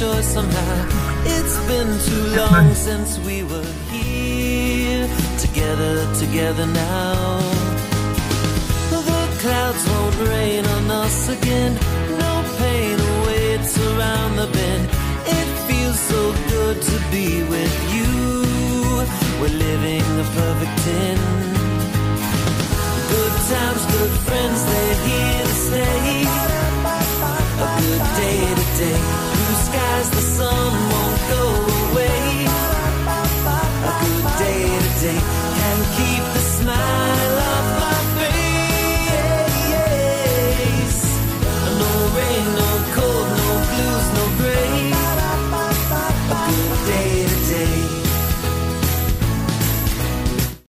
joy somehow. It's been too long since we were here, together now. The clouds won't rain on us again, no pain awaits around the bend. It feels so good to be with you, we're living a perfect 10. Good times, good friends, they're here to stay. A good day to day, blue skies, the sun won't go away. A good day to day, can keep the